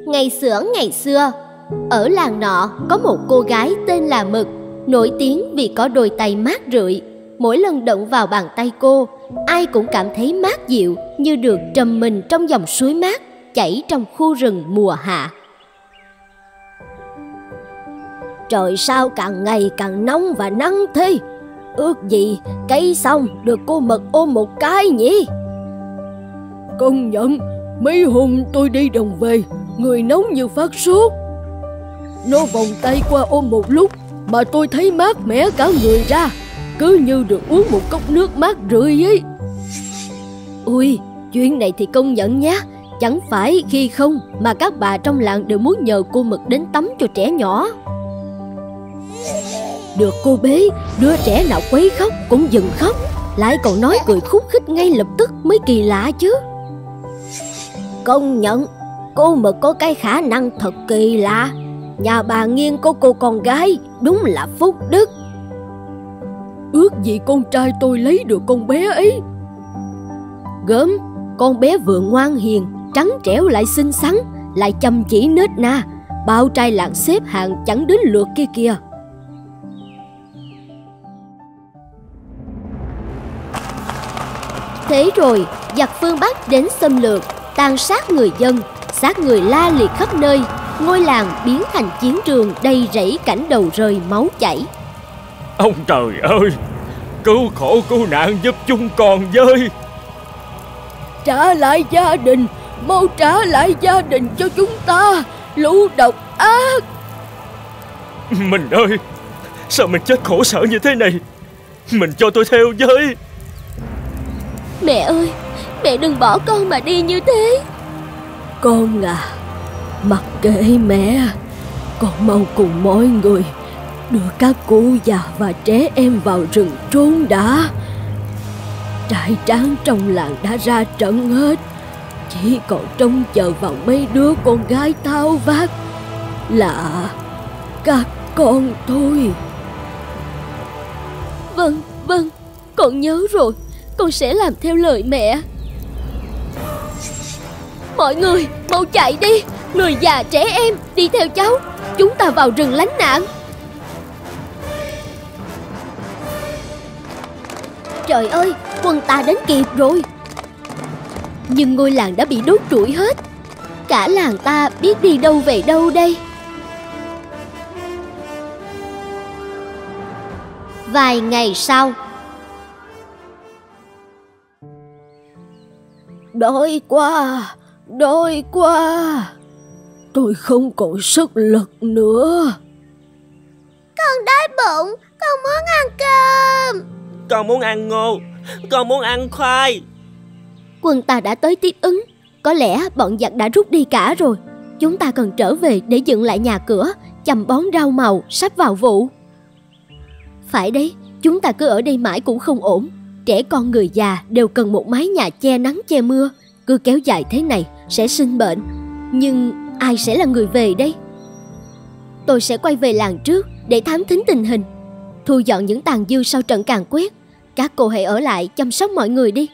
Ngày xưa, ở làng nọ có một cô gái tên là Mực, nổi tiếng vì có đôi tay mát rượi. Mỗi lần động vào bàn tay cô, ai cũng cảm thấy mát dịu như được trầm mình trong dòng suối mát chảy trong khu rừng mùa hạ. Trời sao càng ngày càng nóng và nắng thế? Ước gì cây xong được cô Mực ôm một cái nhỉ? Công nhận, mấy hôm tôi đi đồng về, người nóng như phát sốt. Nó vòng tay qua ôm một lúc mà tôi thấy mát mẻ cả người ra, cứ như được uống một cốc nước mát rượi ấy. Ui, chuyện này thì công nhận nhá. Chẳng phải khi không mà các bà trong làng đều muốn nhờ cô Mực đến tắm cho trẻ nhỏ. Được cô bế, đứa trẻ nào quấy khóc cũng dừng khóc, lại còn nói cười khúc khích ngay lập tức mới kỳ lạ chứ. Công nhận, cô Mực có cái khả năng thật kỳ lạ. Nhà bà Nghiên có cô con gái, đúng là phúc đức. Ước gì con trai tôi lấy được con bé ấy. Gớm, con bé vừa ngoan hiền, trắng trẻo lại xinh xắn, lại chăm chỉ nết na, bao trai làng xếp hàng chẳng đến lượt kia kìa. Thế rồi, giặc phương Bắc đến xâm lược, tàn sát người dân, xác người la liệt khắp nơi. Ngôi làng biến thành chiến trường đầy rẫy cảnh đầu rơi máu chảy. Ông trời ơi, cứu khổ cứu nạn giúp chúng con với. Trả lại gia đình, mau trả lại gia đình cho chúng ta, lũ độc ác. Mình ơi, sao mình chết khổ sở như thế này? Mình cho tôi theo với. Mẹ ơi, mẹ đừng bỏ con mà đi như thế. Con à, mặc kệ mẹ, con mau cùng mọi người đưa các cụ già và trẻ em vào rừng trốn đã. Trai tráng trong làng đã ra trận hết, chỉ còn trông chờ vào mấy đứa con gái tháo vát là các con thôi. Vâng, con nhớ rồi, con sẽ làm theo lời mẹ. Mọi người, mau chạy đi, người già trẻ em, đi theo cháu. Chúng ta vào rừng lánh nạn. Trời ơi, quân ta đến kịp rồi. Nhưng ngôi làng đã bị đốt trụi hết. Cả làng ta biết đi đâu về đâu đây? Vài ngày sau. Đói quá, tôi không còn sức lực nữa. Con đói bụng, con muốn ăn cơm. Con muốn ăn ngô, con muốn ăn khoai. Quân ta đã tới tiếp ứng. Có lẽ bọn giặc đã rút đi cả rồi. Chúng ta cần trở về để dựng lại nhà cửa, chăm bón rau màu, sắp vào vụ. Phải đấy, chúng ta cứ ở đây mãi cũng không ổn. Trẻ con người già đều cần một mái nhà che nắng che mưa. Cứ kéo dài thế này sẽ sinh bệnh. Nhưng ai sẽ là người về đây? Tôi sẽ quay về làng trước để thám thính tình hình, thu dọn những tàn dư sau trận càn quét. Các cô hãy ở lại chăm sóc mọi người đi.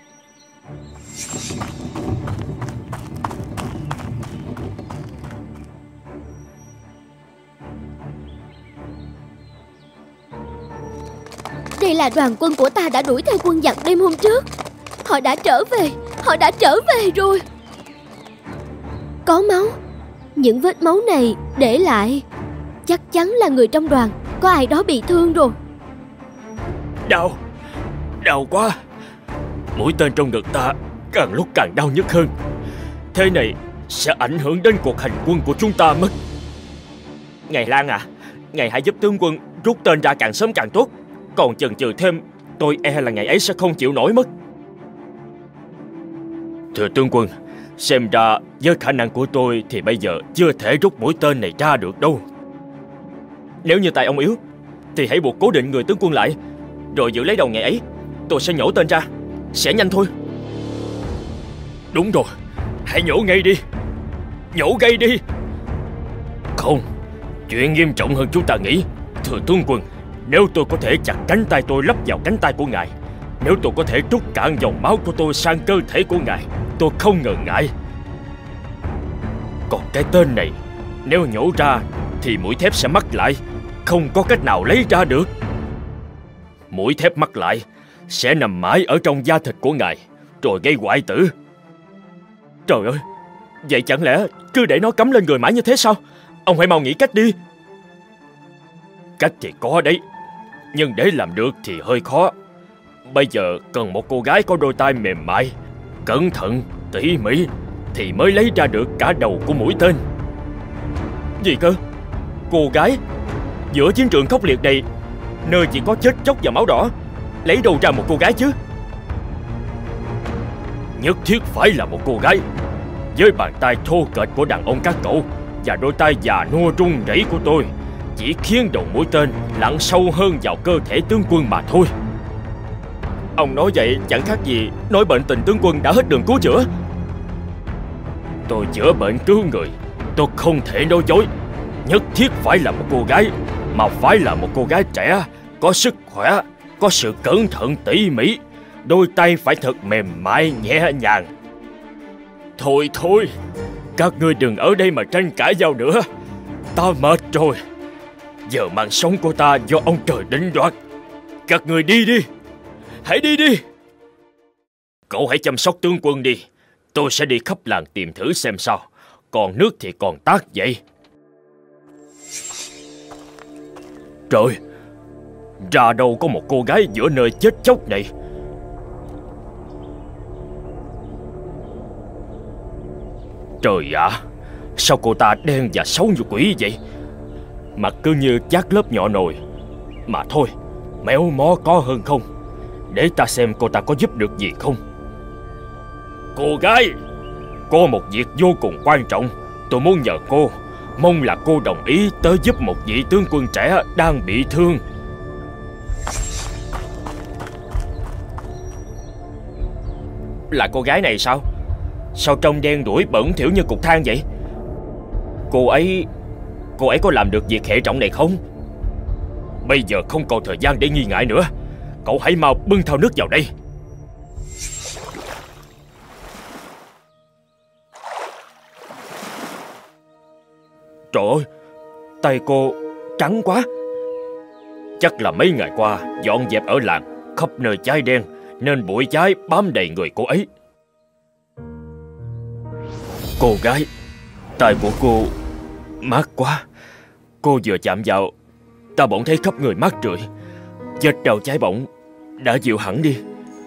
Đây là đoàn quân của ta đã đuổi theo quân giặc đêm hôm trước. Họ đã trở về rồi. Có máu. Những vết máu này để lại chắc chắn là người trong đoàn. Có ai đó bị thương rồi. Đau quá. Mũi tên trong ngực ta càng lúc càng đau nhức hơn. Thế này sẽ ảnh hưởng đến cuộc hành quân của chúng ta mất. Ngài Lan à, ngài hãy giúp tướng quân rút tên ra càng sớm càng tốt. Còn chần chừ thêm, tôi e là ngày ấy sẽ không chịu nổi mất. Thưa tướng quân, xem ra với khả năng của tôi thì bây giờ chưa thể rút mũi tên này ra được đâu. Nếu như tay ông yếu thì hãy buộc cố định người tướng quân lại, rồi giữ lấy đầu ngày ấy. Tôi sẽ nhổ tên ra, sẽ nhanh thôi. Đúng rồi, hãy nhổ ngay đi. Nhổ ngay đi. Không, chuyện nghiêm trọng hơn chúng ta nghĩ. Thưa tướng quân, nếu tôi có thể chặt cánh tay tôi lắp vào cánh tay của ngài, nếu tôi có thể trút cạn dòng máu của tôi sang cơ thể của ngài, tôi không ngần ngại. Còn cái tên này, nếu nhổ ra thì mũi thép sẽ mắc lại, không có cách nào lấy ra được. Mũi thép mắc lại sẽ nằm mãi ở trong da thịt của ngài, rồi gây hoại tử. Trời ơi, vậy chẳng lẽ cứ để nó cắm lên người mãi như thế sao? Ông hãy mau nghĩ cách đi. Cách thì có đấy, nhưng để làm được thì hơi khó. Bây giờ cần một cô gái có đôi tay mềm mại, cẩn thận, tỉ mỉ thì mới lấy ra được cả đầu của mũi tên. Gì cơ? Cô gái? Giữa chiến trường khốc liệt này, nơi chỉ có chết chóc và máu đỏ, lấy đâu ra một cô gái chứ? Nhất thiết phải là một cô gái. Với bàn tay thô kệch của đàn ông các cậu và đôi tay già nua run rẩy của tôi, chỉ khiến đầu mũi tên lặn sâu hơn vào cơ thể tướng quân mà thôi. Ông nói vậy chẳng khác gì nói bệnh tình tướng quân đã hết đường cứu chữa. Tôi chữa bệnh cứu người, tôi không thể nói dối. Nhất thiết phải là một cô gái, mà phải là một cô gái trẻ, có sức khỏe, có sự cẩn thận tỉ mỉ, đôi tay phải thật mềm mại nhẹ nhàng. Thôi thôi, các ngươi đừng ở đây mà tranh cãi nhau nữa. Ta mệt rồi. Giờ mạng sống của ta do ông trời định đoạt. Các ngươi đi đi. Hãy đi đi. Cậu hãy chăm sóc tướng quân đi. Tôi sẽ đi khắp làng tìm thử xem sao. Còn nước thì còn tát vậy. Trời, ra đâu có một cô gái giữa nơi chết chóc này. Trời ạ, sao cô ta đen và xấu như quỷ vậy? Mặt cứ như chát lớp nhỏ nồi. Mà thôi, méo mó có hơn không. Để ta xem cô ta có giúp được gì không. Cô gái, có một việc vô cùng quan trọng tôi muốn nhờ cô. Mong là cô đồng ý tới giúp một vị tướng quân trẻ đang bị thương. Là cô gái này sao? Sao trông đen đuổi bẩn thỉu như cục than vậy? Cô ấy có làm được việc hệ trọng này không? Bây giờ không còn thời gian để nghi ngại nữa. Cậu hãy mau bưng thau nước vào đây. Trời ơi, tay cô trắng quá. Chắc là mấy ngày qua dọn dẹp ở làng, khắp nơi cháy đen nên bụi cháy bám đầy người cô ấy. Cô gái, tay của cô mát quá. Cô vừa chạm vào, ta bỗng thấy khắp người mát rượi. Vết đau cháy bỏng đã dịu hẳn đi.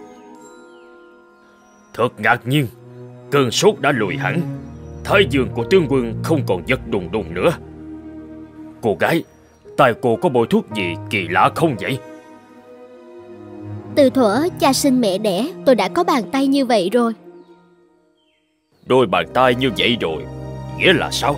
Thật ngạc nhiên, cơn sốt đã lùi hẳn. Thái dương của tướng quân không còn giật đùng đùng nữa. Cô gái, tay cô có bôi thuốc gì kỳ lạ không vậy? Từ thuở cha sinh mẹ đẻ, tôi đã có bàn tay như vậy rồi. Đôi bàn tay như vậy rồi, nghĩa là sao?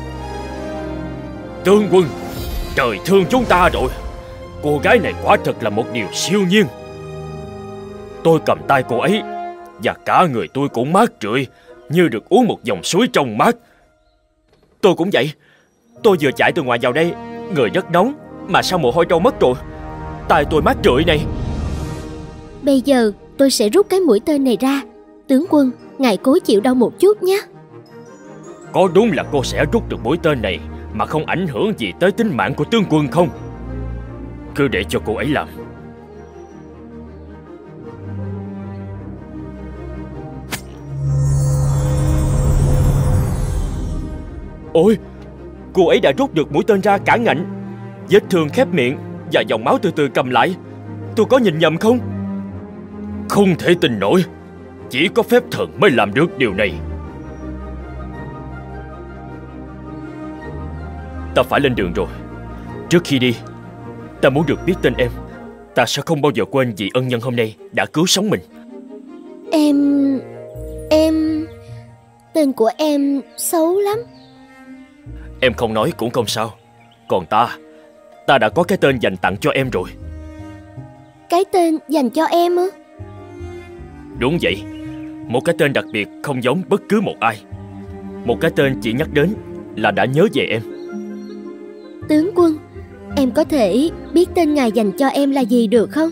Tướng quân, trời thương chúng ta rồi. Cô gái này quả thật là một điều siêu nhiên. Tôi cầm tay cô ấy và cả người tôi cũng mát rượi, như được uống một dòng suối trong mát. Tôi cũng vậy. Tôi vừa chạy từ ngoài vào đây, người rất nóng, mà sao mồ hôi trâu mất rồi. Tay tôi mát rượi này. Bây giờ tôi sẽ rút cái mũi tên này ra. Tướng quân, ngài cố chịu đau một chút nhé. Có đúng là cô sẽ rút được mũi tên này mà không ảnh hưởng gì tới tính mạng của tướng quân không? Cứ để cho cô ấy làm. Ôi, cô ấy đã rút được mũi tên ra cả ngạnh. Vết thương khép miệng và dòng máu từ từ cầm lại. Tôi có nhìn nhầm không? Không thể tin nổi. Chỉ có phép thần mới làm được điều này. Ta phải lên đường rồi. Trước khi đi, ta muốn được biết tên em. Ta sẽ không bao giờ quên vị ân nhân hôm nay đã cứu sống mình. Em... Tên của em xấu lắm. Em không nói cũng không sao. Còn ta đã có cái tên dành tặng cho em rồi. Cái tên dành cho em ư? Đúng vậy. Một cái tên đặc biệt không giống bất cứ một ai. Một cái tên chỉ nhắc đến là đã nhớ về em. Tướng quân, em có thể biết tên ngài dành cho em là gì được không?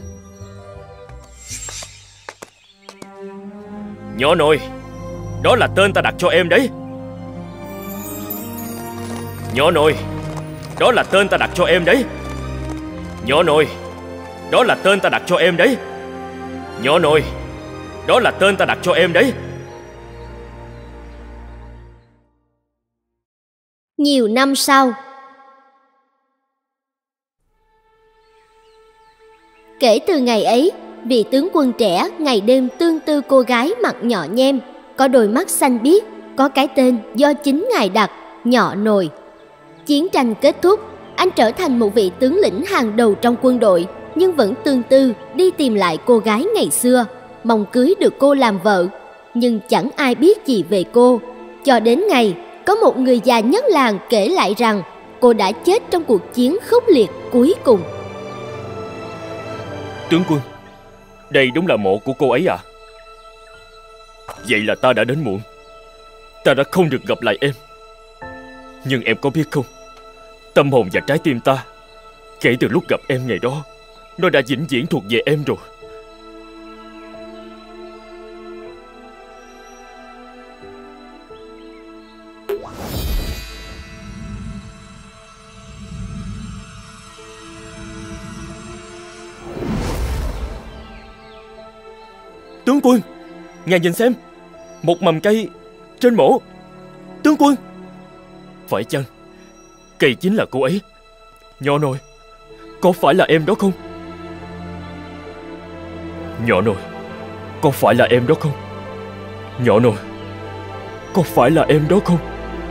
Nhỏ nội, đó là tên ta đặt cho em đấy. Nhỏ nồi, đó là tên ta đặt cho em đấy. Nhỏ nồi, đó là tên ta đặt cho em đấy. Nhỏ nồi, đó là tên ta đặt cho em đấy. Nhiều năm sau. Kể từ ngày ấy, vị tướng quân trẻ ngày đêm tương tư cô gái mặt nhỏ nhem, có đôi mắt xanh biếc, có cái tên do chính ngài đặt, Nhỏ Nồi. Chiến tranh kết thúc, anh trở thành một vị tướng lĩnh hàng đầu trong quân đội, nhưng vẫn tương tư đi tìm lại cô gái ngày xưa, mong cưới được cô làm vợ. Nhưng chẳng ai biết gì về cô, cho đến ngày có một người già nhất làng kể lại rằng cô đã chết trong cuộc chiến khốc liệt cuối cùng. Tướng quân, đây đúng là mộ của cô ấy à? Vậy là ta đã đến muộn. Ta đã không được gặp lại em. Nhưng em có biết không, tâm hồn và trái tim ta, kể từ lúc gặp em ngày đó, nó đã vĩnh viễn thuộc về em rồi. Tướng quân, ngài nhìn xem, một mầm cây trên mộ. Tướng quân, phải chăng cây chính là cô ấy? Nhỏ Nồi, có phải là em đó không? Nhỏ Nồi, có phải là em đó không? Nhỏ Nồi, có phải là em đó không?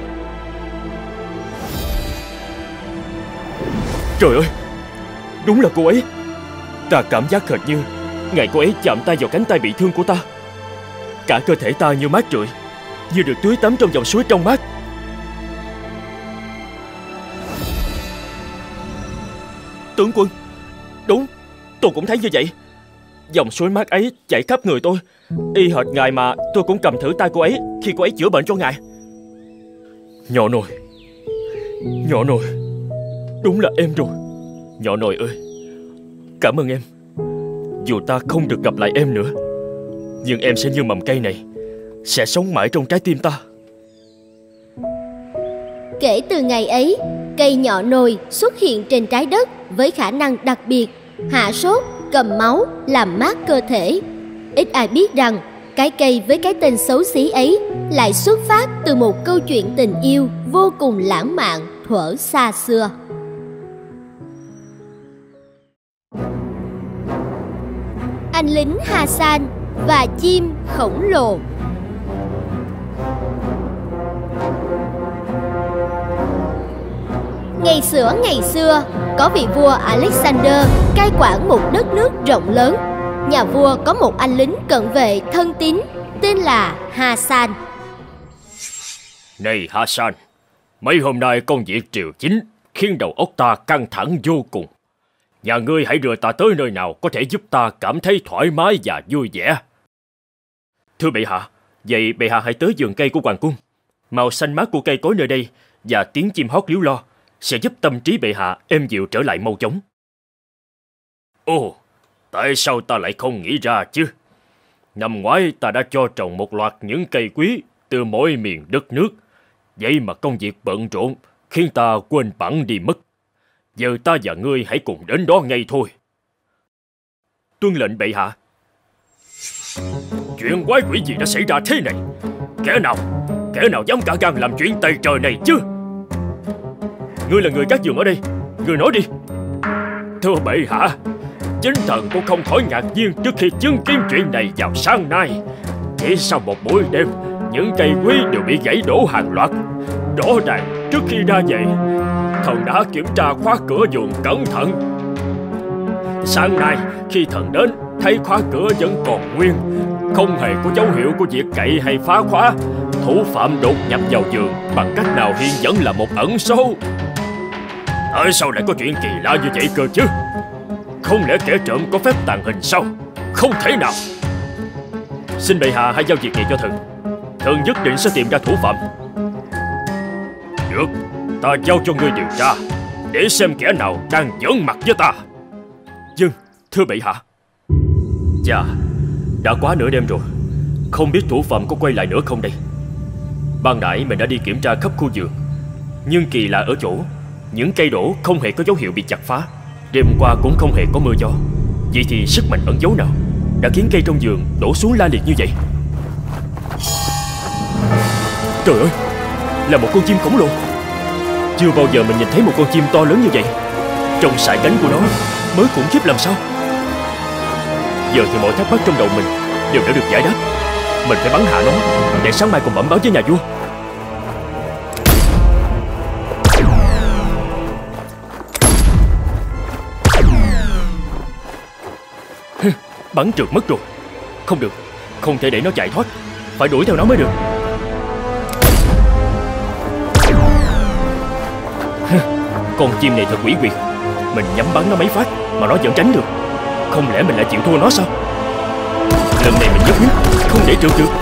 Trời ơi, đúng là cô ấy. Ta cảm giác hệt như ngày cô ấy chạm tay vào cánh tay bị thương của ta. Cả cơ thể ta như mát rượi, như được tưới tắm trong dòng suối trong mát. Tướng quân, đúng, tôi cũng thấy như vậy. Dòng suối mát ấy chảy khắp người tôi, y hệt ngài mà tôi cũng cầm thử tay cô ấy khi cô ấy chữa bệnh cho ngài. Nhỏ Nồi, Nhỏ Nồi, đúng là em rồi. Nhỏ Nồi ơi, cảm ơn em. Dù ta không được gặp lại em nữa, nhưng em sẽ như mầm cây này, sẽ sống mãi trong trái tim ta. Kể từ ngày ấy, cây Nhỏ Nồi xuất hiện trên trái đất với khả năng đặc biệt hạ sốt, cầm máu, làm mát cơ thể. Ít ai biết rằng cái cây với cái tên xấu xí ấy lại xuất phát từ một câu chuyện tình yêu vô cùng lãng mạn thuở xa xưa. Anh lính Hassan và chim khổng lồ. Ngày xưa, có vị vua Alexander cai quản một đất nước rộng lớn. Nhà vua có một anh lính cận vệ thân tín tên là Hassan. Này Hassan, mấy hôm nay công việc triều chính khiến đầu óc ta căng thẳng vô cùng. Nhà ngươi hãy đưa ta tới nơi nào có thể giúp ta cảm thấy thoải mái và vui vẻ. Thưa bệ hạ, vậy bệ hạ hãy tới vườn cây của hoàng cung. Màu xanh mát của cây cối nơi đây và tiếng chim hót líu lo sẽ giúp tâm trí bệ hạ êm dịu trở lại mau chóng. Ồ, tại sao ta lại không nghĩ ra chứ? Năm ngoái ta đã cho trồng một loạt những cây quý từ mỗi miền đất nước. Vậy mà công việc bận rộn khiến ta quên bẵng đi mất. Giờ ta và ngươi hãy cùng đến đó ngay thôi. Tuân lệnh bệ hạ. Chuyện quái quỷ gì đã xảy ra thế này? Kẻ nào dám cả gan làm chuyện tày trời này chứ? Ngươi là người cát giường ở đây, ngươi nói đi. Thưa bệ hạ, chính thần cũng không khỏi ngạc nhiên trước khi chứng kiến chuyện này vào sáng nay. Chỉ sau một buổi đêm, những cây quý đều bị gãy đổ hàng loạt. Rõ ràng trước khi ra về, thần đã kiểm tra khóa cửa vườn cẩn thận. Sáng nay khi thần đến, thấy khóa cửa vẫn còn nguyên, không hề có dấu hiệu của việc cậy hay phá khóa. Thủ phạm đột nhập vào vườn bằng cách nào hiện vẫn là một ẩn số. Tại sao lại có chuyện kỳ lạ như vậy cơ chứ? Không lẽ kẻ trộm có phép tàng hình sao? Không thể nào. Xin bệ hạ hãy giao việc này cho thần. Thần nhất định sẽ tìm ra thủ phạm. Được, ta giao cho ngươi điều tra, để xem kẻ nào đang giỡn mặt với ta. Vâng, thưa bệ hạ. Chà, đã quá nửa đêm rồi, không biết thủ phạm có quay lại nữa không đây. Ban nãy mình đã đi kiểm tra khắp khu vườn, Nhưng kỳ lạ ở chỗ, những cây đổ không hề có dấu hiệu bị chặt phá. Đêm qua cũng không hề có mưa gió. Vậy thì sức mạnh ẩn giấu nào đã khiến cây trong vườn đổ xuống la liệt như vậy? Trời ơi, là một con chim khổng lồ. Chưa bao giờ mình nhìn thấy một con chim to lớn như vậy. Trong sải cánh của nó mới khủng khiếp làm sao. Giờ thì mọi thắc mắc trong đầu mình đều đã được giải đáp. Mình phải bắn hạ nó để sáng mai cùng bẩm báo với nhà vua. Bắn trượt mất rồi. Không được, không thể để nó chạy thoát. Phải đuổi theo nó mới được. Con chim này thật quỷ quyệt. Mình nhắm bắn nó mấy phát mà nó vẫn tránh được. Không lẽ mình lại chịu thua nó sao? Lần này mình nhất quyết không để trượt được.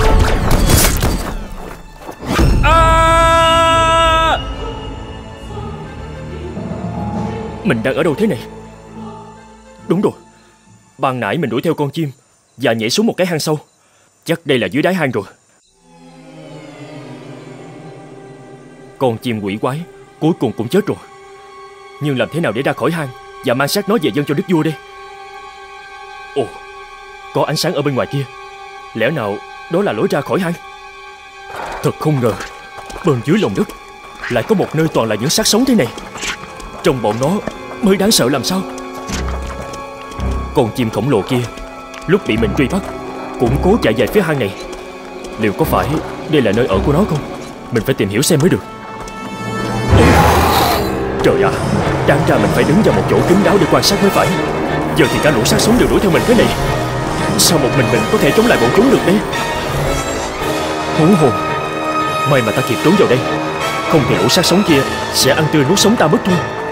Mình đang ở đâu thế này? Đúng rồi, ban nãy mình đuổi theo con chim và nhảy xuống một cái hang sâu. Chắc đây là dưới đáy hang rồi. Con chim quỷ quái cuối cùng cũng chết rồi. Nhưng làm thế nào để ra khỏi hang và mang xác nó về dâng cho đức vua đây? Ồ, có ánh sáng ở bên ngoài kia. Lẽ nào đó là lối ra khỏi hang? Thật không ngờ bên dưới lòng đất lại có một nơi toàn là những xác sống thế này. Trong bọn nó mới đáng sợ làm sao. Con chim khổng lồ kia lúc bị mình truy bắt cũng cố chạy về phía hang này. Liệu có phải đây là nơi ở của nó không? Mình phải tìm hiểu xem mới được. Trời ạ, đáng ra mình phải đứng vào một chỗ kín đáo để quan sát mới phải. Giờ thì cả lũ xác sống đều đuổi theo mình thế này. Sao một mình có thể chống lại bọn chúng được đây? Hú hồn, may mà ta kịp trốn vào đây. Không thì lũ xác sống kia sẽ ăn tươi nuốt sống ta mất thôi.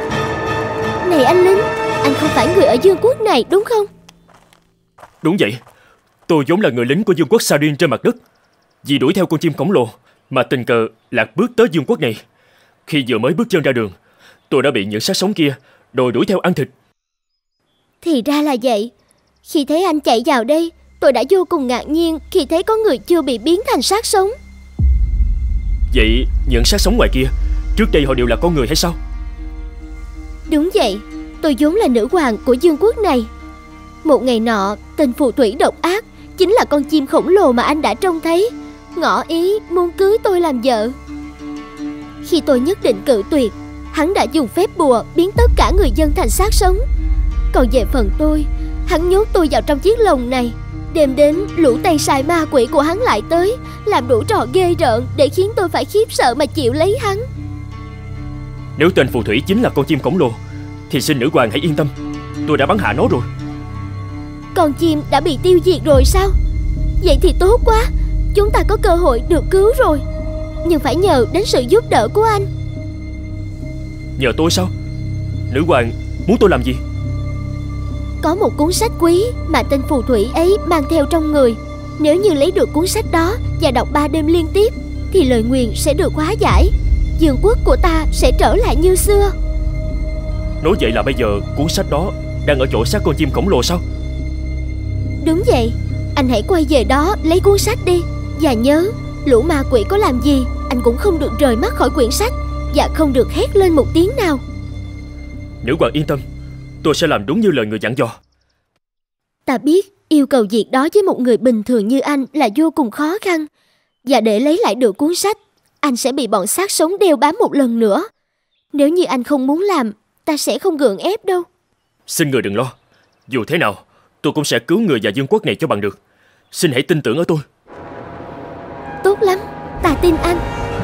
Này anh lính, anh không phải người ở vương quốc này đúng không? Đúng vậy, tôi vốn là người lính của vương quốc Sarin trên mặt đất. Vì đuổi theo con chim khổng lồ mà tình cờ lạc bước tới vương quốc này. Khi vừa mới bước chân ra đường, tôi đã bị những xác sống kia đòi đuổi theo ăn thịt. Thì ra là vậy. Khi thấy anh chạy vào đây, tôi đã vô cùng ngạc nhiên khi thấy có người chưa bị biến thành xác sống. Vậy những xác sống ngoài kia trước đây họ đều là con người hay sao? Đúng vậy, tôi vốn là nữ hoàng của vương quốc này. Một ngày nọ, tên phù thủy độc ác chính là con chim khổng lồ mà anh đã trông thấy, ngỏ ý muốn cưới tôi làm vợ. Khi tôi nhất định cự tuyệt, hắn đã dùng phép bùa biến tất cả người dân thành xác sống. Còn về phần tôi, hắn nhốt tôi vào trong chiếc lồng này. Đêm đến, lũ tay sai ma quỷ của hắn lại tới, làm đủ trò ghê rợn để khiến tôi phải khiếp sợ mà chịu lấy hắn. Nếu tên phù thủy chính là con chim khổng lồ thì xin nữ hoàng hãy yên tâm, tôi đã bắn hạ nó rồi. Con chim đã bị tiêu diệt rồi sao? Vậy thì tốt quá, chúng ta có cơ hội được cứu rồi. Nhưng phải nhờ đến sự giúp đỡ của anh. Nhờ tôi sao? Nữ hoàng muốn tôi làm gì? Có một cuốn sách quý mà tên phù thủy ấy mang theo trong người. Nếu như lấy được cuốn sách đó và đọc 3 đêm liên tiếp thì lời nguyền sẽ được hóa giải. Vương quốc của ta sẽ trở lại như xưa. Nói vậy là bây giờ cuốn sách đó đang ở chỗ xác con chim khổng lồ sao? Đúng vậy, anh hãy quay về đó lấy cuốn sách đi. Và nhớ, lũ ma quỷ có làm gì anh cũng không được rời mắt khỏi quyển sách, và không được hét lên một tiếng nào. Nữ hoàng yên tâm, tôi sẽ làm đúng như lời người dặn dò. Ta biết yêu cầu việc đó với một người bình thường như anh là vô cùng khó khăn. Và để lấy lại được cuốn sách, anh sẽ bị bọn xác sống đeo bám một lần nữa. Nếu như anh không muốn làm, ta sẽ không gượng ép đâu. Xin người đừng lo. Dù thế nào, tôi cũng sẽ cứu người và vương quốc này cho bằng được. Xin hãy tin tưởng ở tôi. Tốt lắm, ta tin anh.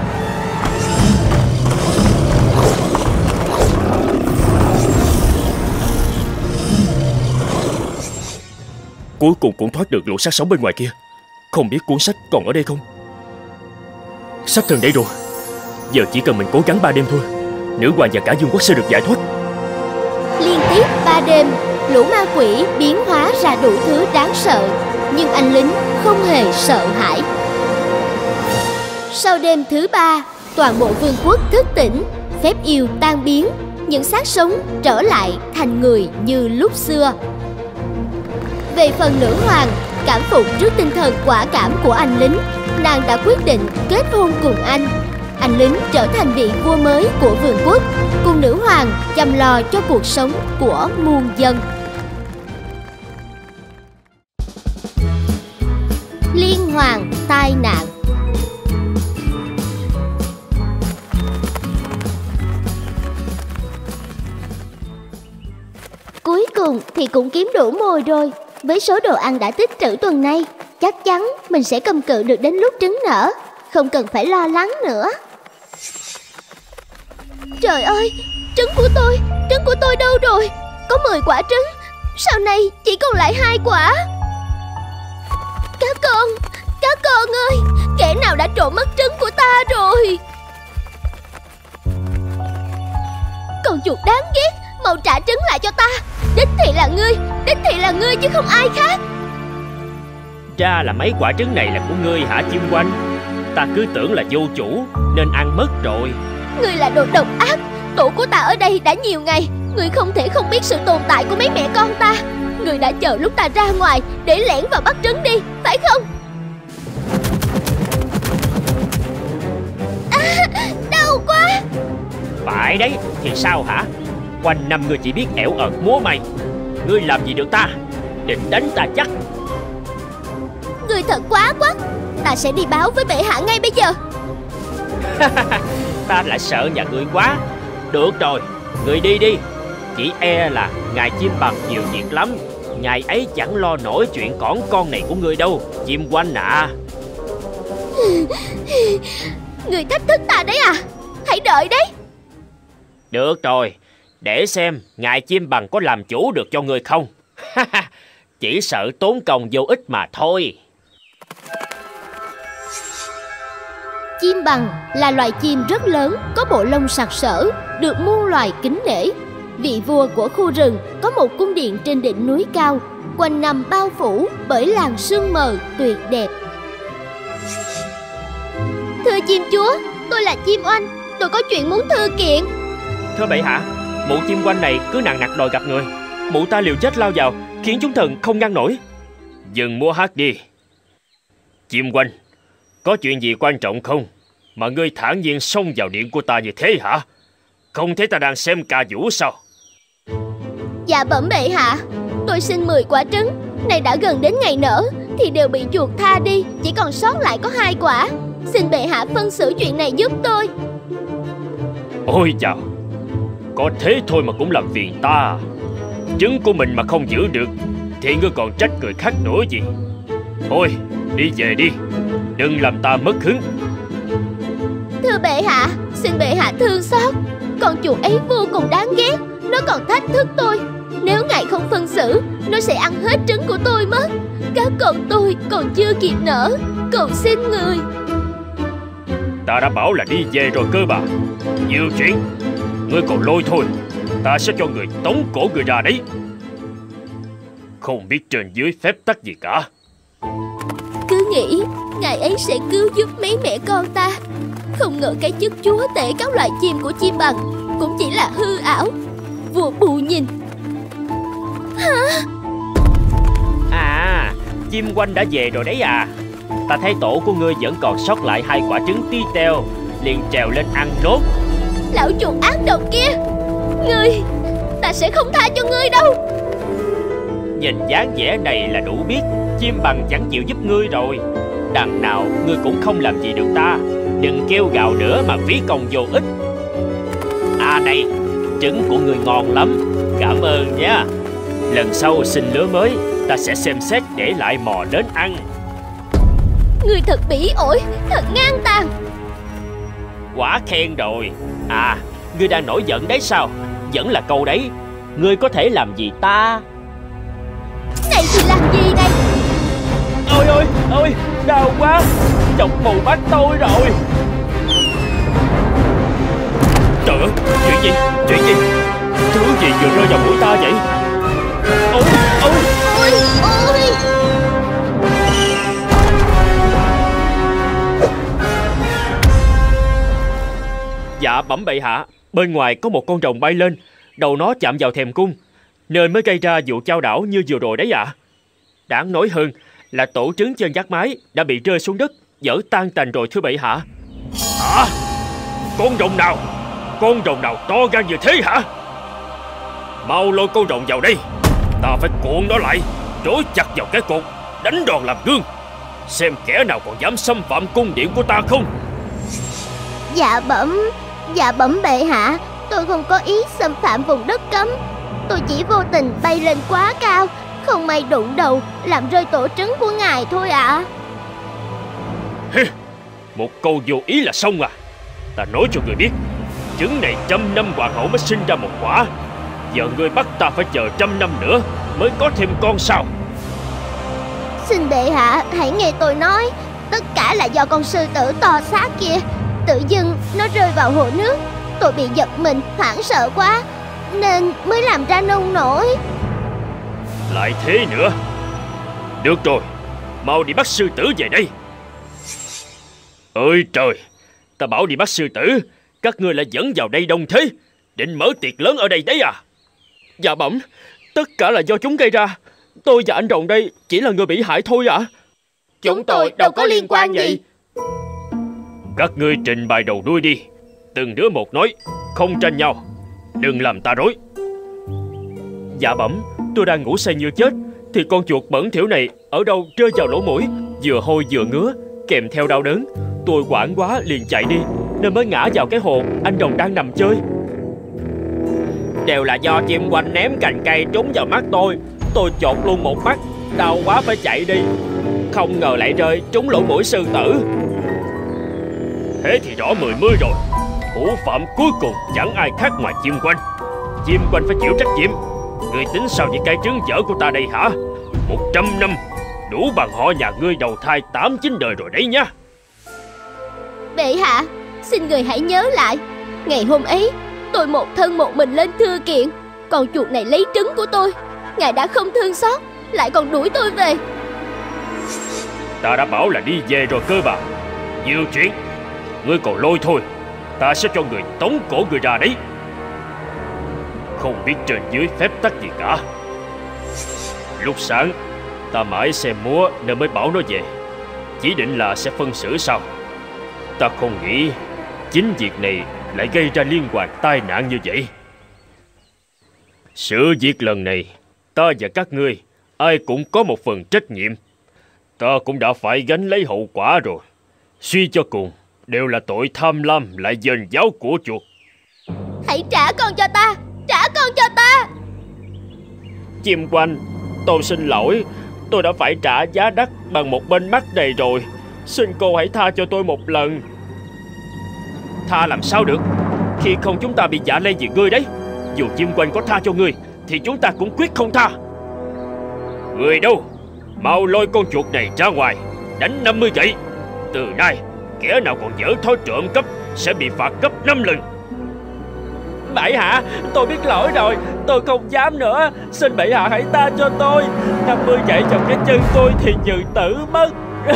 Cuối cùng cũng thoát được lũ xác sống bên ngoài kia. Không biết cuốn sách còn ở đây không? Sắp gần đây rồi. Giờ chỉ cần mình cố gắng 3 đêm thôi, nữ hoàng và cả vương quốc sẽ được giải thoát. Liên tiếp 3 đêm, lũ ma quỷ biến hóa ra đủ thứ đáng sợ, nhưng anh lính không hề sợ hãi. Sau đêm thứ 3, toàn bộ vương quốc thức tỉnh, phép yêu tan biến, những xác sống trở lại thành người như lúc xưa. Về phần nữ hoàng, cảm phục trước tinh thần quả cảm của anh lính, nàng đã quyết định kết hôn cùng anh. anh lính trở thành vị vua mới của vương quốc, cùng nữ hoàng chăm lo cho cuộc sống của muôn dân. Liên hoàn tai nạn. Cuối cùng thì cũng kiếm đủ mồi rồi. Với số đồ ăn đã tích trữ tuần nay, chắc chắn mình sẽ cầm cự được đến lúc trứng nở, không cần phải lo lắng nữa. Trời ơi, trứng của tôi đâu rồi? Có 10 quả trứng, sao nay chỉ còn lại 2 quả? Cá con ơi, kẻ nào đã trộm mất trứng của ta rồi? Con chuột đáng ghét, mau trả trứng lại cho ta. Đích thị là ngươi chứ không ai khác. Ra là mấy quả trứng này là của ngươi hả chim quanh? Ta cứ tưởng là vô chủ nên ăn mất rồi. Ngươi là đồ độc ác. Tổ của ta ở đây đã nhiều ngày. Ngươi không thể không biết sự tồn tại của mấy mẹ con ta. Ngươi đã chờ lúc ta ra ngoài để lẻn vào bắt trứng đi, phải không? Đau quá. Phải đấy, thì sao hả? Quanh năm ngươi chỉ biết ẻo ợt múa mày. Ngươi làm gì được ta? Định đánh ta chắc. Ngươi thật quá quắt. Ta sẽ đi báo với bệ hạ ngay bây giờ. Ta lại sợ nhà ngươi quá. Được rồi, ngươi đi đi. Chỉ e là ngài chim bằng nhiều việc lắm. Ngài ấy chẳng lo nổi chuyện cỏn con này của ngươi đâu, chim quanh ạ. Ngươi thách thức ta đấy à? Hãy đợi đấy. Được rồi, để xem ngài chim bằng có làm chủ được cho ngươi không. Chỉ sợ tốn công vô ích mà thôi. Chim bằng là loài chim rất lớn, có bộ lông sặc sỡ, được muôn loài kính nể. Vị vua của khu rừng có một cung điện trên đỉnh núi cao, quanh năm bao phủ bởi làn sương mờ tuyệt đẹp. Thưa chim chúa, tôi là chim oanh, tôi có chuyện muốn thư kiện. Thưa bệ hạ, mụ chim quanh này cứ nặng nặc đòi gặp người. Mụ ta liều chết lao vào, khiến chúng thần không ngăn nổi. Dừng múa hát đi. Chim quanh, có chuyện gì quan trọng không mà ngươi thản nhiên xông vào điện của ta như thế hả? Không thấy ta đang xem ca vũ sao? Dạ bẩm bệ hạ, tôi xin 10 quả trứng, này đã gần đến ngày nở thì đều bị chuột tha đi, chỉ còn sót lại có 2 quả. Xin bệ hạ phân xử chuyện này giúp tôi. Ôi chào, có thế thôi mà cũng làm phiền ta. Trứng của mình mà không giữ được thì ngươi còn trách người khác nữa gì. Thôi đi về đi, đừng làm ta mất hứng. Thưa bệ hạ, xin bệ hạ thương xót. Con chuột ấy vô cùng đáng ghét, nó còn thách thức tôi. Nếu ngài không phân xử, nó sẽ ăn hết trứng của tôi mất. Các con tôi còn chưa kịp nở, cầu xin người. Ta đã bảo là đi về rồi cơ mà. Nhiều chuyện, ngươi còn lôi thôi. Ta sẽ cho người tống cổ người ra đấy. Không biết trên dưới phép tắc gì cả. Cứ nghĩ ngài ấy sẽ cứu giúp mấy mẹ con ta. Không ngờ cái chức chúa tể các loài chim của chim bằng cũng chỉ là hư ảo. Vua bù nhìn. Hả? À, chim quanh đã về rồi đấy à. Ta thấy tổ của ngươi vẫn còn sót lại 2 quả trứng tí teo, liền trèo lên ăn nốt. Lão chuột ác độc kia, ngươi, ta sẽ không tha cho ngươi đâu. Nhìn dáng vẻ này là đủ biết chim bằng chẳng chịu giúp ngươi rồi. Đằng nào ngươi cũng không làm gì được ta. Đừng kêu gào nữa mà phí công vô ích. À đây, trứng của ngươi ngon lắm, cảm ơn nha. Lần sau sinh lứa mới, ta sẽ xem xét để lại mò đến ăn. Ngươi thật bỉ ổi, thật ngang tàn. Quá khen rồi. À, ngươi đang nổi giận đấy sao? Vẫn là câu đấy, ngươi có thể làm gì ta? Này thì làm gì đây? Ôi ôi ôi, đau quá, chọc mù mắt tôi rồi. Trời ơi, chuyện gì? Thứ gì vừa rơi vào mũi ta vậy? Ôi ôi ôi ôi. Dạ bẩm bệ hạ, bên ngoài có một con rồng bay lên, đầu nó chạm vào thềm cung, nên mới gây ra vụ chao đảo như vừa rồi đấy ạ. Đáng nói hơn là tổ trứng trên gác mái đã bị rơi xuống đất, vỡ tan tành rồi thưa bệ hạ. Hả? con rồng nào to gan như thế hả? Mau lôi con rồng vào đây. Ta phải cuộn nó lại, trói chặt vào cái cột, đánh đòn làm gương, xem kẻ nào còn dám xâm phạm cung điện của ta không. Dạ bẩm bệ hạ, tôi không có ý xâm phạm vùng đất cấm. Tôi chỉ vô tình bay lên quá cao, không may đụng đầu, làm rơi tổ trứng của ngài thôi ạ. Một câu vô ý là xong à? Ta nói cho người biết, trứng này 100 năm hoàng hậu mới sinh ra một quả. Giờ ngươi bắt ta phải chờ 100 năm nữa mới có thêm con sao? Xin bệ hạ hãy nghe tôi nói. Tất cả là do con sư tử to xác kia. Tự dưng nó rơi vào hồ nước. Tôi bị giật mình, hoảng sợ quá, nên mới làm ra nông nổi. Lại thế nữa? Được rồi, mau đi bắt sư tử về đây. Ôi trời, ta bảo đi bắt sư tử, các ngươi lại dẫn vào đây đông thế. Định mở tiệc lớn ở đây đấy à? Dạ bẩm, tất cả là do chúng gây ra. Tôi và anh rồng đây chỉ là người bị hại thôi ạ. Chúng tôi đâu có liên quan gì. Các ngươi trình bày đầu đuôi đi, từng đứa một nói, không tranh nhau, đừng làm ta rối. Dạ bẩm, tôi đang ngủ say như chết thì con chuột bẩn thỉu này ở đâu rơi vào lỗ mũi, vừa hôi vừa ngứa, kèm theo đau đớn. Tôi hoảng quá liền chạy đi, nên mới ngã vào cái hồ anh rồng đang nằm chơi. Đều là do chim quanh ném cành cây trúng vào mắt tôi chột luôn một mắt, đau quá phải chạy đi. Không ngờ lại rơi trúng lỗ mũi sư tử. Thế thì rõ 10 rồi. Thủ phạm cuối cùng chẳng ai khác ngoài chim quanh. Chim quanh phải chịu trách nhiệm. Ngươi tính sao với cái trứng dở của ta đây hả? 100 năm đủ bằng họ nhà ngươi đầu thai 8-9 đời rồi đấy nhá. Bệ hạ, xin người hãy nhớ lại, ngày hôm ấy tôi một thân một mình lên thưa kiện. Con chuột này lấy trứng của tôi. Ngài đã không thương xót, lại còn đuổi tôi về. Ta đã bảo là đi về rồi cơ mà. Nhiều chuyện, ngươi còn lôi thôi. Ta sẽ cho người tống cổ người ra đấy. Không biết trên dưới phép tắc gì cả. Lúc sáng ta mãi xem múa nên mới bảo nó về. Chỉ định là sẽ phân xử sau. Ta không nghĩ chính việc này lại gây ra liên hoàn tai nạn như vậy. Sự việc lần này, ta và các ngươi ai cũng có một phần trách nhiệm. Ta cũng đã phải gánh lấy hậu quả rồi. Suy cho cùng đều là tội tham lam lại dền giáo của chuột. Hãy trả con cho ta, trả con cho ta. Chim quanh, tôi xin lỗi. Tôi đã phải trả giá đắt bằng một bên mắt này rồi. Xin cô hãy tha cho tôi một lần. Tha làm sao được, khi không chúng ta bị dạ lây vì ngươi đấy. Dù chim quanh có tha cho ngươi thì chúng ta cũng quyết không tha. Người đâu? Mau lôi con chuột này ra ngoài, đánh 50 gậy. Từ nay kẻ nào còn dở thói trộm cắp sẽ bị phạt gấp 5 lần. Bệ hạ, tôi biết lỗi rồi, tôi không dám nữa. Xin bệ hạ hãy tha cho tôi. 50 gậy vào cái chân tôi thì như tử mất.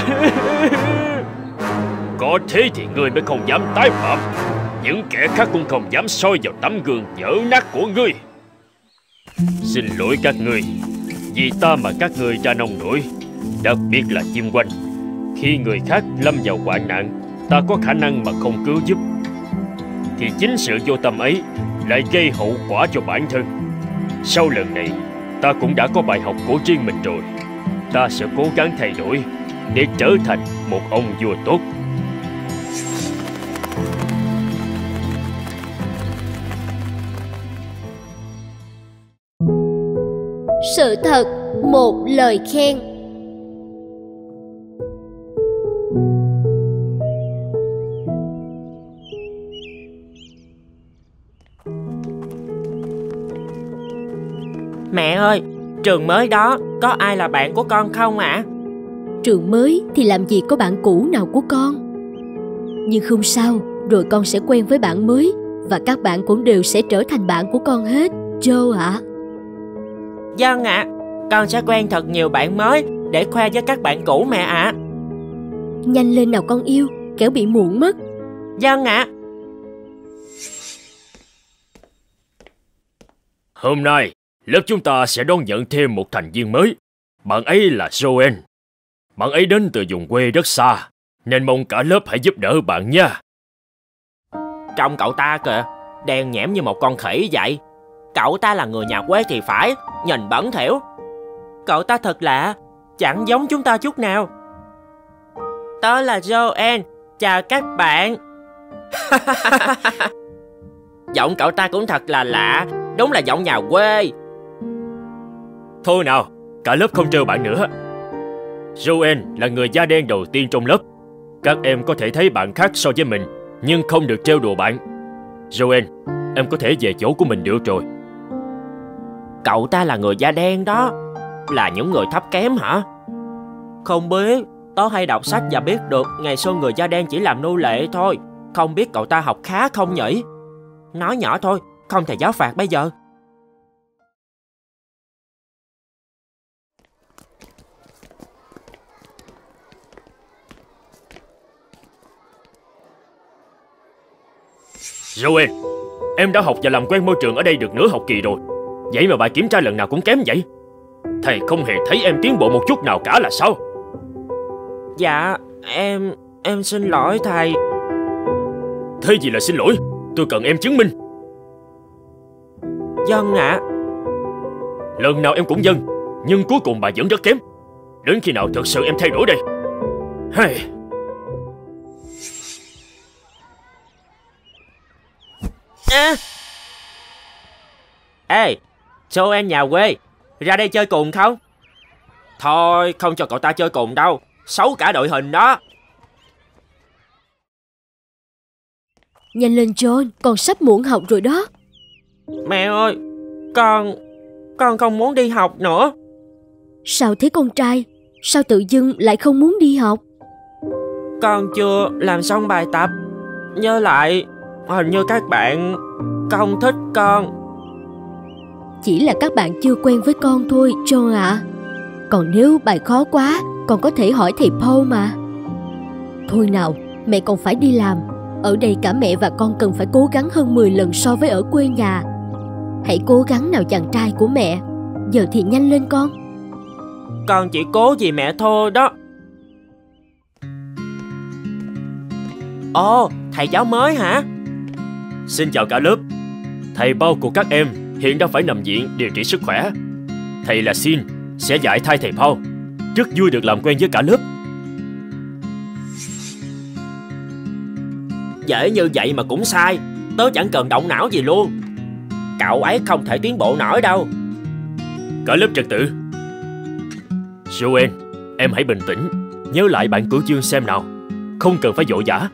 Có thế thì ngươi mới không dám tái phạm. Những kẻ khác cũng không dám soi vào tấm gương dở nát của ngươi. Xin lỗi các ngươi, vì ta mà các ngươi ra nông nổi. Đặc biệt là chim quanh. Khi người khác lâm vào hoạn nạn, ta có khả năng mà không cứu giúp, thì chính sự vô tâm ấy lại gây hậu quả cho bản thân. Sau lần này, ta cũng đã có bài học của riêng mình rồi. Ta sẽ cố gắng thay đổi để trở thành một ông vua tốt. Sự thật, một lời khen. Mẹ ơi, trường mới đó có ai là bạn của con không ạ? Trường mới thì làm gì có bạn cũ nào của con. Nhưng không sao, rồi con sẽ quen với bạn mới, và các bạn cũng đều sẽ trở thành bạn của con hết, Joe ạ. Vâng ạ, con sẽ quen thật nhiều bạn mới để khoe với các bạn cũ mẹ ạ. Nhanh lên nào con yêu, kẻo bị muộn mất. Vâng ạ. Hôm nay, lớp chúng ta sẽ đón nhận thêm một thành viên mới. Bạn ấy là Joel. Bạn ấy đến từ vùng quê rất xa, nên mong cả lớp hãy giúp đỡ bạn nha. Trông cậu ta kìa, đen nhẽm như một con khỉ vậy. Cậu ta là người nhà quê thì phải, nhìn bẩn thỉu. Cậu ta thật lạ, chẳng giống chúng ta chút nào. Tớ là Joel, chào các bạn. Giọng cậu ta cũng thật là lạ, đúng là giọng nhà quê. Thôi nào, cả lớp không trêu bạn nữa. Joel là người da đen đầu tiên trong lớp. Các em có thể thấy bạn khác so với mình, nhưng không được trêu đùa bạn. Joel, em có thể về chỗ của mình được rồi. Cậu ta là người da đen đó. Là những người thấp kém hả? Không biết, tớ hay đọc sách và biết được ngày xưa người da đen chỉ làm nô lệ thôi. Không biết cậu ta học khá không nhỉ? Nói nhỏ thôi, không thầy giáo phạt bây giờ. Joel, em đã học và làm quen môi trường ở đây được nửa học kỳ rồi. Vậy mà bài kiểm tra lần nào cũng kém vậy. Thầy không hề thấy em tiến bộ một chút nào cả là sao? Dạ, em xin lỗi thầy. Thế gì là xin lỗi? Tôi cần em chứng minh. Vâng ạ. Lần nào em cũng vâng, nhưng cuối cùng bà vẫn rất kém. Đến khi nào thật sự em thay đổi đây? Hay... Ê, Joel nhà quê, ra đây chơi cùng không? Thôi, không cho cậu ta chơi cùng đâu, xấu cả đội hình đó. Nhanh lên John, con sắp muộn học rồi đó. Mẹ ơi, con không muốn đi học nữa. Sao thế con trai? Sao tự dưng lại không muốn đi học? Con chưa làm xong bài tập. Nhớ lại, hình như các bạn không thích con. Chỉ là các bạn chưa quen với con thôi, John ạ. Còn nếu bài khó quá, con có thể hỏi thầy Paul mà. Thôi nào, mẹ còn phải đi làm. Ở đây cả mẹ và con cần phải cố gắng hơn 10 lần so với ở quê nhà. Hãy cố gắng nào chàng trai của mẹ. Giờ thì nhanh lên con. Con chỉ cố vì mẹ thôi đó. Ồ, thầy giáo mới hả? Xin chào cả lớp. Thầy Paul của các em hiện đang phải nằm viện điều trị sức khỏe. Thầy là Sin, sẽ dạy thay thầy Paul. Rất vui được làm quen với cả lớp. Dễ như vậy mà cũng sai. Tớ chẳng cần động não gì luôn. Cậu ấy không thể tiến bộ nổi đâu. Cả lớp trật tự. Joel, em hãy bình tĩnh. Nhớ lại bản cửu chương xem nào. Không cần phải vội vã.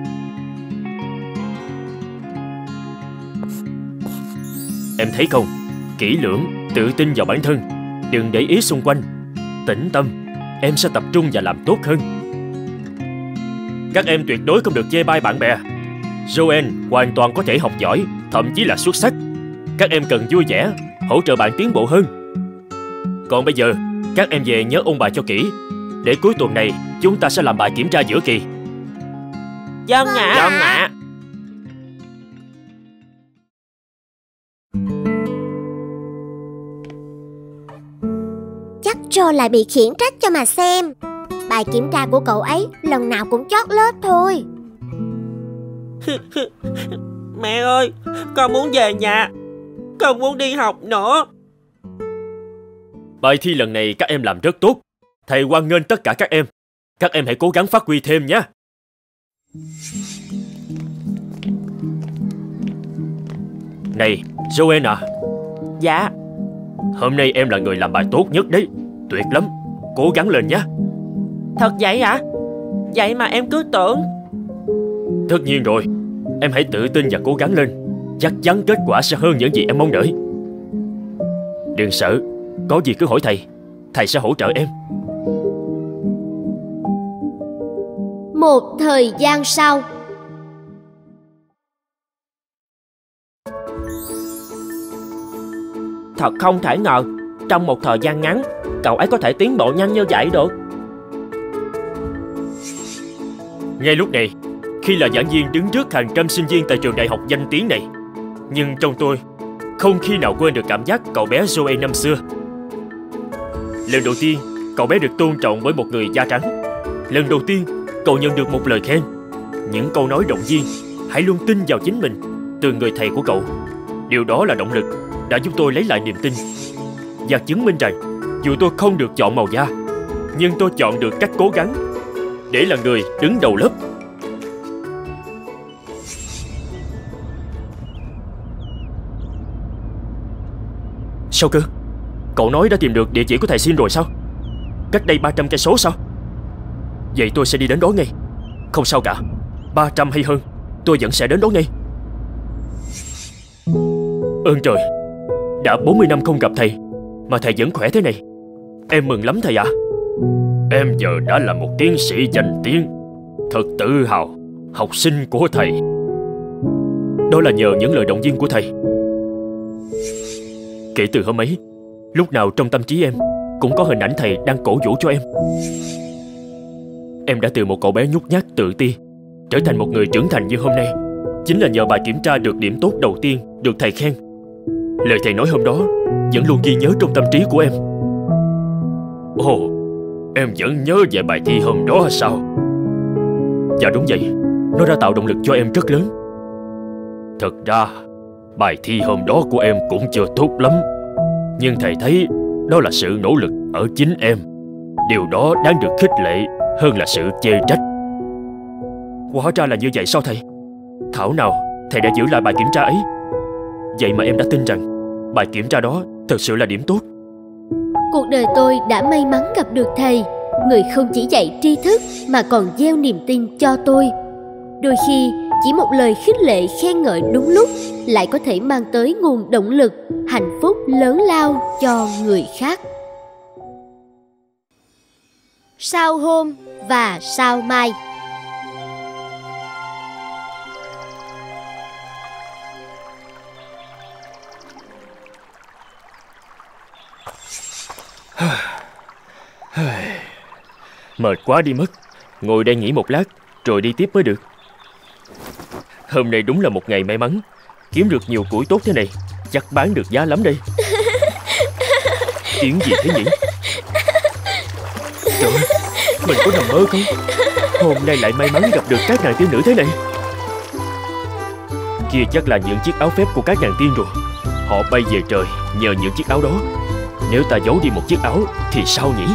Em thấy không? Kỹ lưỡng, tự tin vào bản thân. Đừng để ý xung quanh. Tĩnh tâm, em sẽ tập trung và làm tốt hơn. Các em tuyệt đối không được chê bai bạn bè. Joel hoàn toàn có thể học giỏi, thậm chí là xuất sắc. Các em cần vui vẻ, hỗ trợ bạn tiến bộ hơn. Còn bây giờ, các em về nhớ ôn bài cho kỹ. Để cuối tuần này, chúng ta sẽ làm bài kiểm tra giữa kỳ. Vâng ạ. Vâng ạ. Chắc Joe lại bị khiển trách cho mà xem. Bài kiểm tra của cậu ấy lần nào cũng chót lớp thôi. Mẹ ơi, con muốn về nhà. Con muốn đi học nữa. Bài thi lần này các em làm rất tốt. Thầy hoan nghênh tất cả các em. Các em hãy cố gắng phát huy thêm nhé. Này, Joel à. Dạ. Hôm nay em là người làm bài tốt nhất đấy. Tuyệt lắm. Cố gắng lên nhé. Thật vậy hả? Vậy mà em cứ tưởng. Tất nhiên rồi. Em hãy tự tin và cố gắng lên. Chắc chắn kết quả sẽ hơn những gì em mong đợi. Đừng sợ. Có gì cứ hỏi thầy. Thầy sẽ hỗ trợ em. Một thời gian sau. Thật không thể ngờ, trong một thời gian ngắn, cậu ấy có thể tiến bộ nhanh như vậy được. Ngay lúc này, khi là giảng viên đứng trước hàng trăm sinh viên tại trường đại học danh tiếng này, nhưng trong tôi không khi nào quên được cảm giác cậu bé Joel năm xưa. Lần đầu tiên, cậu bé được tôn trọng bởi một người da trắng. Lần đầu tiên, cậu nhận được một lời khen. Những câu nói động viên Hãy luôn tin vào chính mình. Từ người thầy của cậu, điều đó là động lực đã giúp tôi lấy lại niềm tin và chứng minh rằng dù tôi không được chọn màu da, nhưng tôi chọn được cách cố gắng để là người đứng đầu lớp. Sao cơ? Cậu nói đã tìm được địa chỉ của thầy Xin rồi sao? Cách đây 300 cây số sao? Vậy tôi sẽ đi đến đó ngay. Không sao cả, 300 hay hơn, tôi vẫn sẽ đến đó ngay. Ơn trời, đã 40 năm không gặp thầy mà thầy vẫn khỏe thế này. Em mừng lắm thầy ạ. Em giờ đã là một tiến sĩ danh tiếng. Thật tự hào, học sinh của thầy. Đó là nhờ những lời động viên của thầy. Kể từ hôm ấy, lúc nào trong tâm trí em cũng có hình ảnh thầy đang cổ vũ cho em. Em đã từ một cậu bé nhút nhát tự ti trở thành một người trưởng thành như hôm nay, chính là nhờ bài kiểm tra được điểm tốt đầu tiên được thầy khen. Lời thầy nói hôm đó vẫn luôn ghi nhớ trong tâm trí của em. Ồ, em vẫn nhớ về bài thi hôm đó sao? Dạ đúng vậy, nó đã tạo động lực cho em rất lớn. Thật ra bài thi hôm đó của em cũng chưa tốt lắm, nhưng thầy thấy đó là sự nỗ lực ở chính em. Điều đó đáng được khích lệ hơn là sự chê trách. Hóa ra là như vậy sao thầy? Thảo nào thầy đã giữ lại bài kiểm tra ấy. Vậy mà em đã tin rằng bài kiểm tra đó thật sự là điểm tốt. Cuộc đời tôi đã may mắn gặp được thầy, người không chỉ dạy tri thức mà còn gieo niềm tin cho tôi. Đôi khi chỉ một lời khích lệ khen ngợi đúng lúc lại có thể mang tới nguồn động lực, hạnh phúc lớn lao cho người khác. Sao hôm và sao mai. Mệt quá đi mất. Ngồi đây nghỉ một lát rồi đi tiếp mới được. Hôm nay đúng là một ngày may mắn. Kiếm được nhiều củi tốt thế này, chắc bán được giá lắm đây. Tiếng gì thế nhỉ? Trời ơi, mình có nằm mơ không? Hôm nay lại may mắn gặp được các nàng tiên nữ thế này. Kia chắc là những chiếc áo phép của các nàng tiên rồi. Họ bay về trời nhờ những chiếc áo đó. Nếu ta giấu đi một chiếc áo thì sao nhỉ?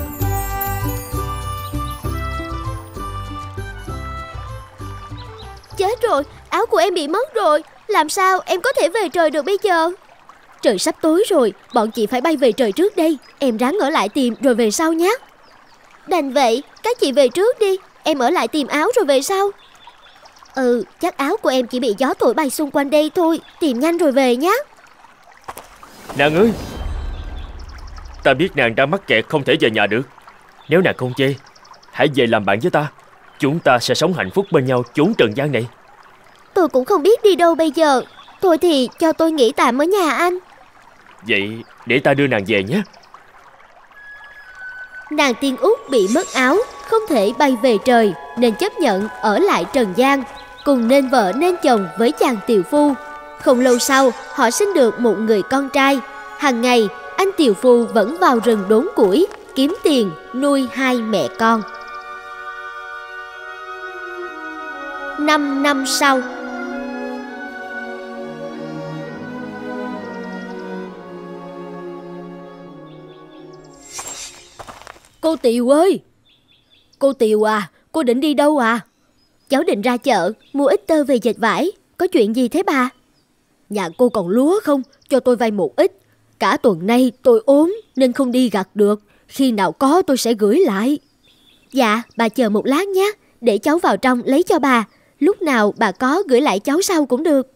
Chết rồi, áo của em bị mất rồi. Làm sao em có thể về trời được bây giờ? Trời sắp tối rồi, bọn chị phải bay về trời trước đây. Em ráng ở lại tìm rồi về sau nhé. Đành vậy, các chị về trước đi. Em ở lại tìm áo rồi về sau. Chắc áo của em chỉ bị gió thổi bay xung quanh đây thôi. Tìm nhanh rồi về nhé. Nàng ơi, ta biết nàng đang mắc kẹt không thể về nhà được. Nếu nàng không chê, hãy về làm bạn với ta. Chúng ta sẽ sống hạnh phúc bên nhau chốn trần gian này. Tôi cũng không biết đi đâu bây giờ. Thôi thì cho tôi nghỉ tạm ở nhà anh. Vậy để ta đưa nàng về nhé. Nàng tiên út bị mất áo, không thể bay về trời nên chấp nhận ở lại trần gian, cùng nên vợ nên chồng với chàng tiều phu. Không lâu sau, họ sinh được một người con trai. Hàng ngày, anh tiều phu vẫn vào rừng đốn củi, kiếm tiền nuôi hai mẹ con. 5 năm sau. Cô Tiều ơi! Cô Tiều à, cô định đi đâu à? Cháu định ra chợ, mua ít tơ về dệt vải. Có chuyện gì thế bà? Nhà cô còn lúa không? Cho tôi vay một ít. Cả tuần nay tôi ốm nên không đi gặt được. Khi nào có tôi sẽ gửi lại. Dạ, bà chờ một lát nhé. Để cháu vào trong lấy cho bà. Lúc nào bà có gửi lại cháu sau cũng được.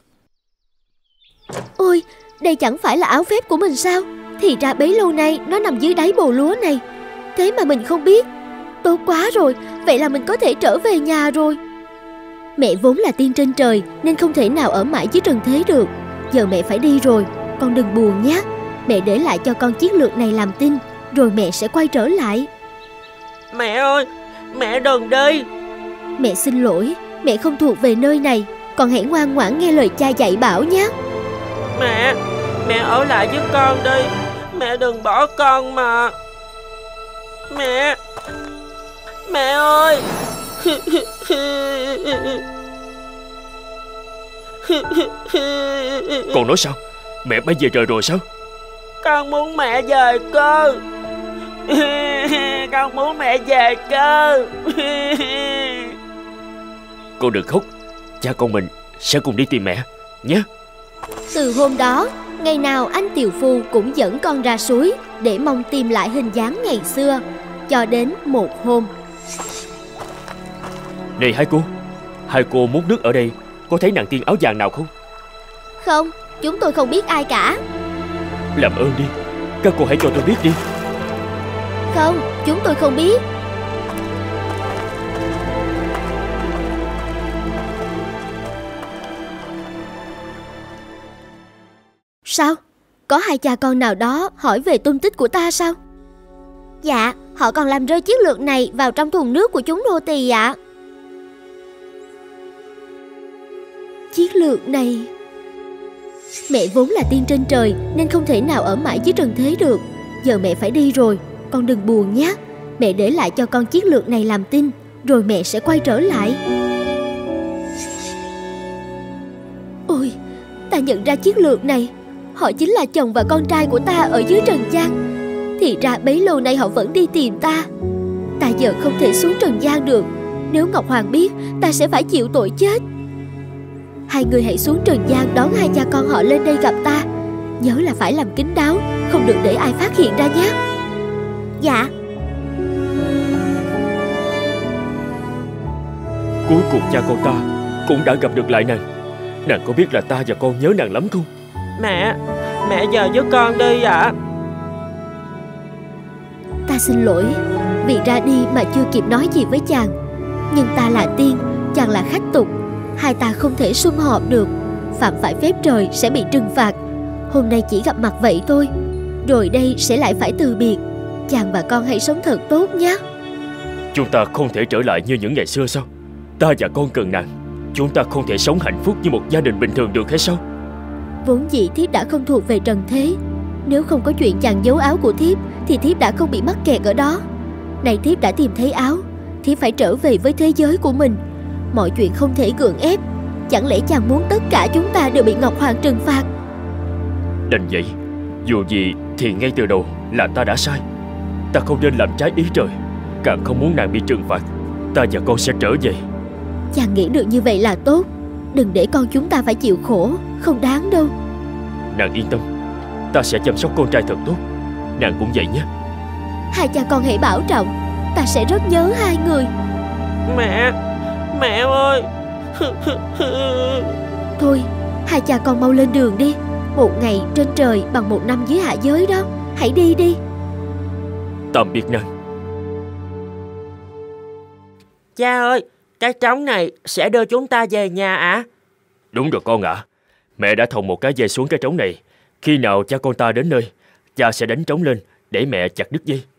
Ôi, đây chẳng phải là áo phép của mình sao? Thì ra bấy lâu nay nó nằm dưới đáy bồ lúa này. Thế mà mình không biết. Tốt quá rồi, vậy là mình có thể trở về nhà rồi. Mẹ vốn là tiên trên trời nên không thể nào ở mãi dưới trần thế được. Giờ mẹ phải đi rồi, con đừng buồn nhé. Mẹ để lại cho con chiến lược này làm tin, rồi mẹ sẽ quay trở lại. Mẹ ơi, mẹ đừng đi. Mẹ xin lỗi, mẹ không thuộc về nơi này. Con hãy ngoan ngoãn nghe lời cha dạy bảo nhé. Mẹ ở lại với con đi. Mẹ đừng bỏ con mà. Mẹ ơi. Con nói sao? Mẹ bay về trời rồi sao? Con muốn mẹ về cơ. Con muốn mẹ về cơ. Con đừng khóc, cha con mình sẽ cùng đi tìm mẹ nhé. Từ hôm đó, ngày nào anh tiều phu cũng dẫn con ra suối để mong tìm lại hình dáng ngày xưa. Cho đến một hôm. Này hai cô muốn nước ở đây có thấy nàng tiên áo vàng nào không? Không, chúng tôi không biết ai cả. Làm ơn đi, các cô hãy cho tôi biết đi. Không, chúng tôi không biết. Sao? Có hai cha con nào đó hỏi về tung tích của ta sao? Dạ, họ còn làm rơi chiếc lược này vào trong thùng nước của chúng nô tỳ ạ. Chiếc lược này... Mẹ vốn là tiên trên trời nên không thể nào ở mãi dưới trần thế được. Giờ mẹ phải đi rồi, con đừng buồn nhé. Mẹ để lại cho con chiếc lược này làm tin, rồi mẹ sẽ quay trở lại. Ôi, ta nhận ra chiếc lược này. Họ chính là chồng và con trai của ta ở dưới trần gian. Thì ra bấy lâu nay họ vẫn đi tìm ta. Ta giờ không thể xuống trần gian được. Nếu Ngọc Hoàng biết, ta sẽ phải chịu tội chết. Hai người hãy xuống trần gian đón hai cha con họ lên đây gặp ta. Nhớ là phải làm kín đáo, không được để ai phát hiện ra nhé. Dạ. Cuối cùng cha con ta cũng đã gặp được lại nàng. Nàng có biết là ta và con nhớ nàng lắm không? Mẹ về với con đi ạ. Ta xin lỗi vì ra đi mà chưa kịp nói gì với chàng. Nhưng ta là tiên, chàng là khách tục. Hai ta không thể sum họp được. Phạm phải phép trời sẽ bị trừng phạt. Hôm nay chỉ gặp mặt vậy thôi, rồi đây sẽ lại phải từ biệt. Chàng và con hãy sống thật tốt nhé. Chúng ta không thể trở lại như những ngày xưa sao? Ta và con cần nàng. Chúng ta không thể sống hạnh phúc như một gia đình bình thường được hay sao? Vốn dĩ thiếp đã không thuộc về trần thế. Nếu không có chuyện chàng giấu áo của thiếp thì thiếp đã không bị mắc kẹt ở đó. Này thiếp đã tìm thấy áo, thiếp phải trở về với thế giới của mình. Mọi chuyện không thể gượng ép. Chẳng lẽ chàng muốn tất cả chúng ta đều bị Ngọc Hoàng trừng phạt? Đành vậy. Dù gì thì ngay từ đầu là ta đã sai. Ta không nên làm trái ý trời, càng không muốn nàng bị trừng phạt. Ta và con sẽ trở về. Chàng nghĩ được như vậy là tốt. Đừng để con chúng ta phải chịu khổ. Không đáng đâu. Nàng yên tâm, ta sẽ chăm sóc con trai thật tốt. Nàng cũng vậy nhé. Hai cha con hãy bảo trọng. Ta sẽ rất nhớ hai người. Mẹ ơi. Thôi, hai cha con mau lên đường đi. Một ngày trên trời bằng một năm dưới hạ giới đó. Hãy đi đi. Tạm biệt nàng. Cha ơi, cái trống này sẽ đưa chúng ta về nhà ạ? Đúng rồi con ạ. Mẹ đã thòng một cái dây xuống cái trống này. Khi nào cha con ta đến nơi, cha sẽ đánh trống lên để mẹ chặt đứt dây.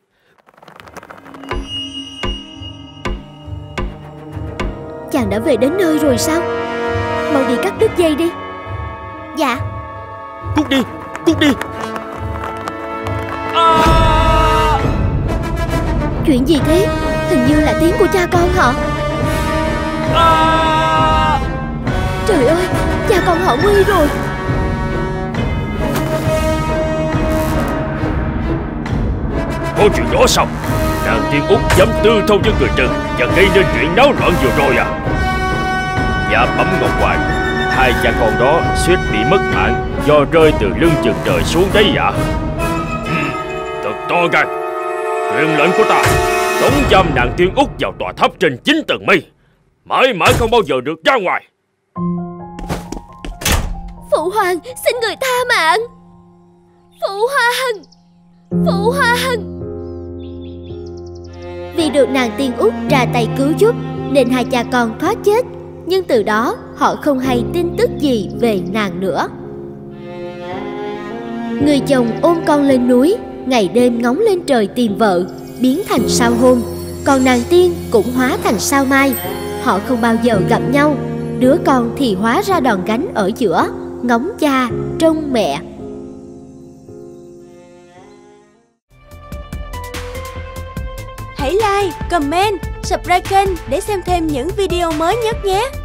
Chàng đã về đến nơi rồi sao? Mau đi cắt đứt dây đi. Dạ. Cút đi. Chuyện gì thế? Hình như là tiếng của cha con họ. Trời ơi, cha con họ nguy rồi. Có chuyện đó sao? Nàng tiên Út dám tư thông với người Trần và gây nên chuyện náo loạn vừa rồi à? Dạ bẩm Ngọc Hoàng, hai cha con đó suýt bị mất mạng do rơi từ lưng chừng trời xuống đấy ạ. Thật to gan. Truyền lệnh của ta, đóng giam nàng tiên Út vào tòa tháp trên 9 tầng mây, mãi mãi không bao giờ được ra ngoài. Phụ hoàng, xin người tha mạng. Phụ hoàng. Vì được nàng tiên Út ra tay cứu giúp nên hai cha con thoát chết. Nhưng từ đó họ không hay tin tức gì về nàng nữa. Người chồng ôm con lên núi, ngày đêm ngóng lên trời tìm vợ, biến thành sao hôm. Còn nàng tiên cũng hóa thành sao mai. Họ không bao giờ gặp nhau. Đứa con thì hóa ra đòn gánh ở giữa, ngóng cha trông mẹ. Hãy like, comment, subscribe kênh để xem thêm những video mới nhất nhé.